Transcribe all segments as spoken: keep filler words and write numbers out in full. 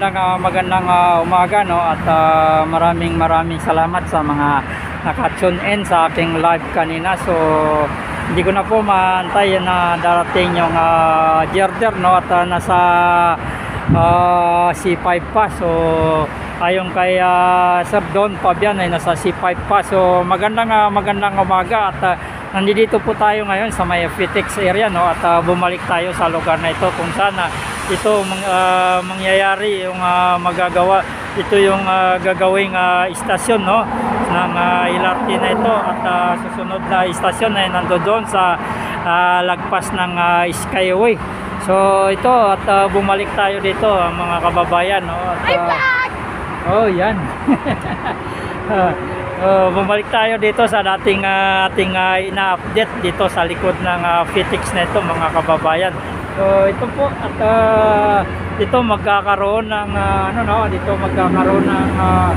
magandang uh, magandang uh, umaga, no, at uh, maraming maraming salamat sa mga naka-tune in sa aking live kanina. So hindi ko na po maantay na darating yung uh, girder, no, at uh, nasa uh, C five pa. So ayon kay uh, Sir Don Fabian ay nasa C five pa. So magandang uh, magandang umaga at uh, nandito po tayo ngayon sa may Fitix area, no, at uh, bumalik tayo sa lugar na ito kung saan uh, ito mang, uh, mangyayari yung uh, magagawa, ito yung uh, gagawing uh, istasyon, no, ng uh, L R T na ito, at uh, susunod na istasyon ay nandoon sa uh, lagpas ng uh, Skyway. So ito, at uh, bumalik tayo dito uh, mga kababayan, no, at, uh, oh yan. uh, Uh, bumalik tayo dito sa dating uh, ating uh, ina-update dito sa likod ng uh, Fitix na ito, mga kababayan. So ito po, at uh, dito magkakaroon ng uh, ano, no, dito magkakaroon ng uh,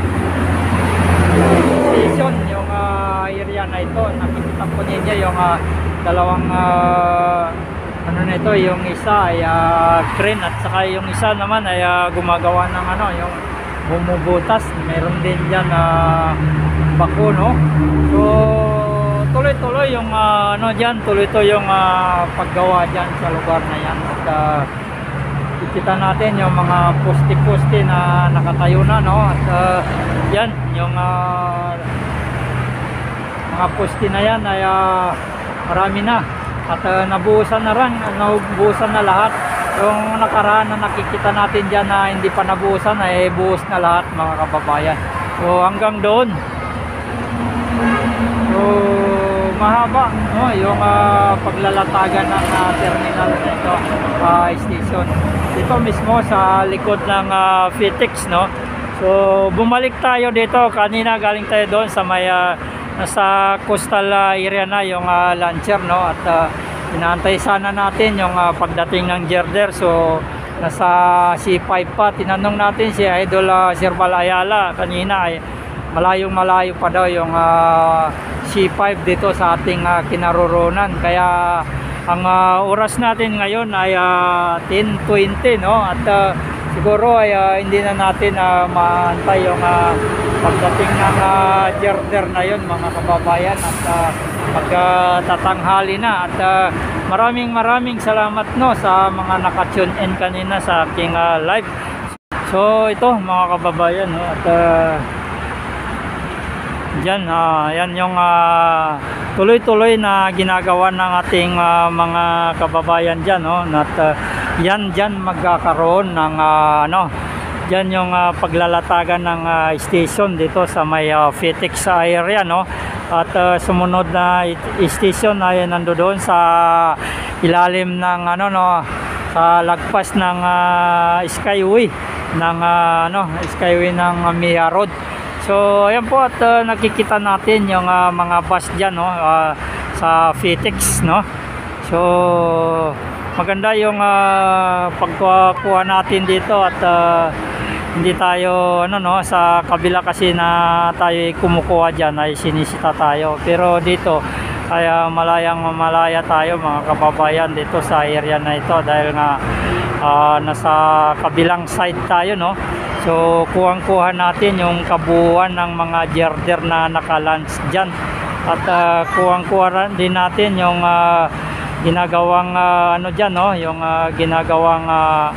station yung uh, area na ito. Nakikita po ninyo yung uh, dalawang uh, ano na ito, yung isa ay uh, crane at saka yung isa naman ay uh, gumagawa ng ano, yung bumubutas. Meron din dyan uh, bako, no. So tuloy-tuloy yung uh, ano diyan, tuloy-tuloy yung uh, paggawa diyan sa lugar na yan. At uh, kita natin yung mga poste-poste na nakatayo na, no. At uh, yan yung uh, mga poste na yan ay uh, marami na at uh, nabuhusan na rin, nabuhusan na lahat. Yung nakaraan na nakikita natin diyan na hindi pa nabuhusan ay buhos na lahat, mga kababayan. So hanggang doon. So mahaba, no, yung uh, paglalatagan ng uh, terminal nito, uh, station dito mismo sa likod ng uh, Fitix, no. So bumalik tayo dito, kanina galing tayo doon sa may uh, nasa coastal uh, area na yung uh, launcher, no, at uh, inaantay sana natin yung uh, pagdating ng girder. So nasa C five pa. Tinanong natin si Idol uh, Sir Bal Ayala kanina ay malayong malayo pa daw yung uh, C five dito sa ating uh, kinaroroonan. Kaya ang uh, oras natin ngayon ay uh, ten twenty, no, at uh, siguro ay uh, hindi na natin uh, maantay yung uh, pagdating ng uh, girder na yun, mga kababayan, at uh, pagkatatanghali na. At uh, maraming maraming salamat, no, sa mga naka-tune in kanina sa aking uh, live. So ito, mga kababayan, no, at uh, Diyan, uh, yan yung uh, tuloy-tuloy na ginagawa ng ating uh, mga kababayan diyan, no. At uh, yan diyan magkakaroon ng uh, ano, diyan yung uh, paglalatagan ng uh, station dito sa may uh, Fitix area, no. At uh, sumunod na station ay nandoon sa ilalim ng ano, no, sa lagpas ng uh, Skyway ng uh, ano, Skyway ng uh, Mia Road. So ayan po, at uh, nakikita natin yung uh, mga bus dyan, no, uh, sa Fitix, no. So maganda yung uh, pagkuha natin dito, at uh, hindi tayo ano, no, sa kabila kasi na tayo kumukuha dyan ay sinisita tayo, pero dito kaya malayang malaya tayo, mga kababayan, dito sa area na ito dahil nga uh, nasa kabilang side tayo, no. So kuhang-kuha natin yung kabuuan ng mga girder na nakalunch dyan, at uh, kuhang-kuha din natin yung uh, ginagawang uh, ano dyan, no, yung uh, ginagawang uh,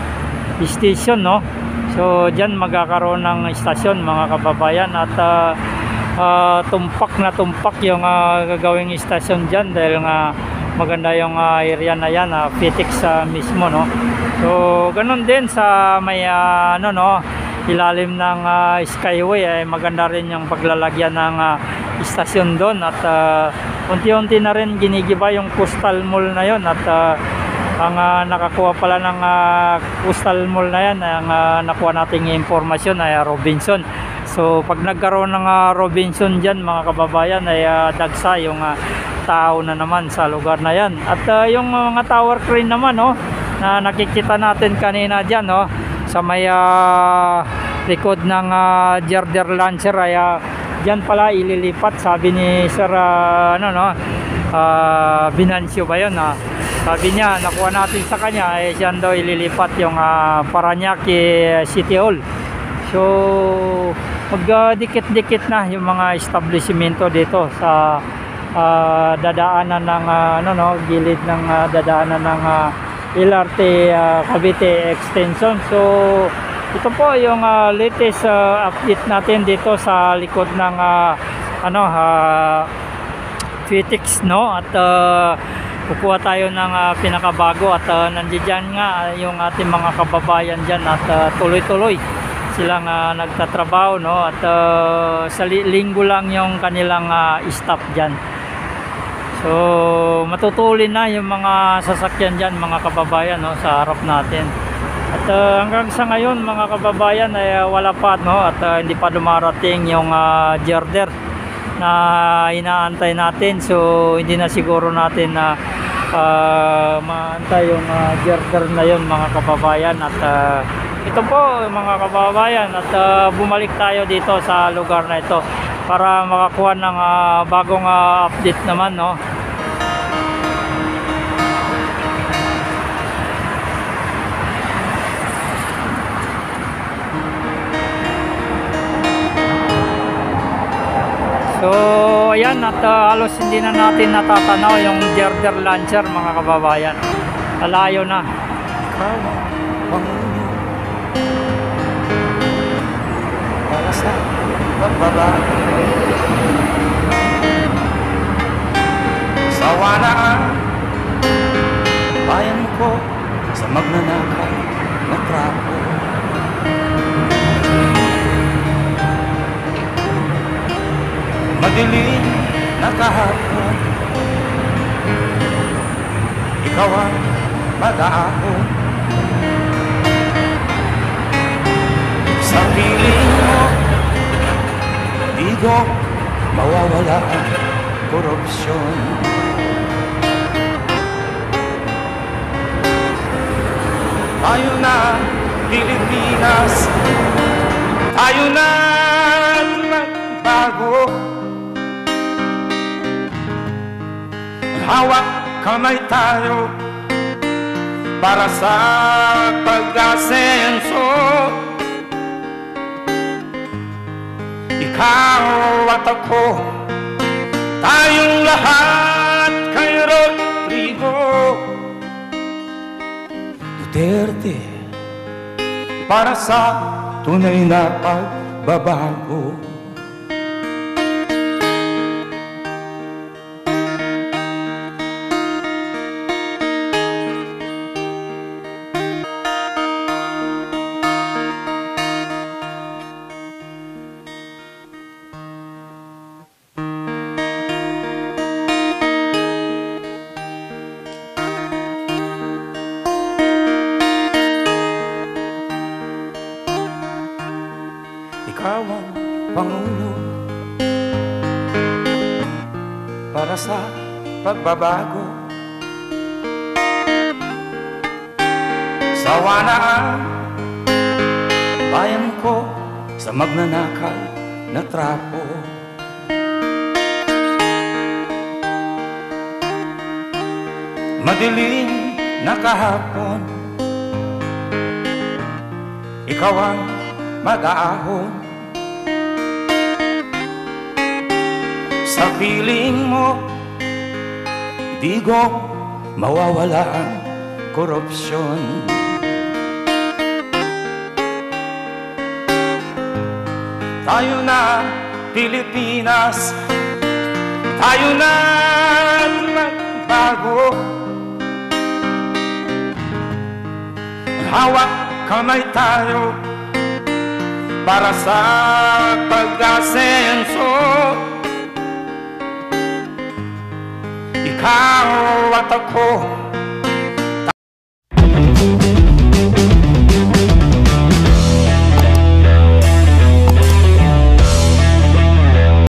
station, no. So dyan magkakaroon ng istasyon, mga kababayan, at uh, uh, tumpak na tumpak yung uh, gagawing istasyon dyan dahil nga maganda yung uh, area na yan, uh, Fitix uh, mismo, no. So ganun din sa may uh, ano, no, ilalim ng uh, Skyway ay maganda rin yung paglalagyan ng uh, istasyon doon, at uh, unti-unti na rin ginigiba yung coastal mall na yon. At uh, ang uh, nakakuha pala ng uh, coastal mall na yan, ang uh, nakuha nating impormasyon ay uh, Robinson. So pag nagkaroon ng uh, Robinson dyan, mga kababayan, ay uh, dagsa yung uh, tao na naman sa lugar na yan. At uh, yung mga tower crane naman, no, na nakikita natin kanina dyan, no, sa may uh, likod ng uh, girder launcher ay uh, dyan pala ililipat, sabi ni Sir uh, ano, no, uh, Binancio ba yun, uh, Sabi niya, nakuha natin sa kanya, eh siya daw ililipat yung uh, Parañaque City Hall. So, magdikit-dikit na yung mga establishmento dito sa uh, dadaanan ng uh, ano no, gilid ng uh, dadaanan ng uh, L R T uh, Cavite Extension. So, ito po yung uh, latest uh, update natin dito sa likod ng uh, ano uh, Fitix, no, at uh, kukuha tayo ng uh, pinakabago at uh, nandiyan nga yung ating mga kababayan dyan at uh, tuloy-tuloy silang uh, nagtatrabaho, no, at uh, sa linggo lang yung kanilang uh, stop dyan. So matutulin na yung mga sasakyan dyan, mga kababayan, no, sa harap natin. At uh, hanggang sa ngayon, mga kababayan, ay uh, wala pa, no, at uh, hindi pa dumarating yung uh, girder na inaantay natin. So hindi na siguro natin na uh, maantay yung uh, girder na yun, mga kababayan. At uh, ito po, mga kababayan, at uh, bumalik tayo dito sa lugar na ito para makakuha ng uh, bagong uh, update naman, no. So ayan, at uh, halos hindi na natin natatanaw yung girder launcher, mga kababayan. Alayo na. Para sa pagbaba, sawa na ang bayan ko sa magnanakaw na trapo. Madilim na kahapon, ikaw ang mag-aahon. Sa piling mo, di ko mawawala ang korupsyon. Tayo na, Pilipinas, tayo na magbago. Hawak kamay tayo para sa pag-asenso. Ikaw at ako, tayong lahat kay Rodrigo Duterte, para sa tunay na pagbabago. Ikaw ang Pangulo para sa pagbabago. Sawa na ang bayan ko sa magnanakaw na trapo. Madilim na kahapon, ikaw ang mag-aahon. Sa piling mo, di ko mawawala ang korupsyon. Tayo na, Pilipinas, tayo na magbago. Hawak kamay tayo para sa pag-asenso. Ikaw at ako,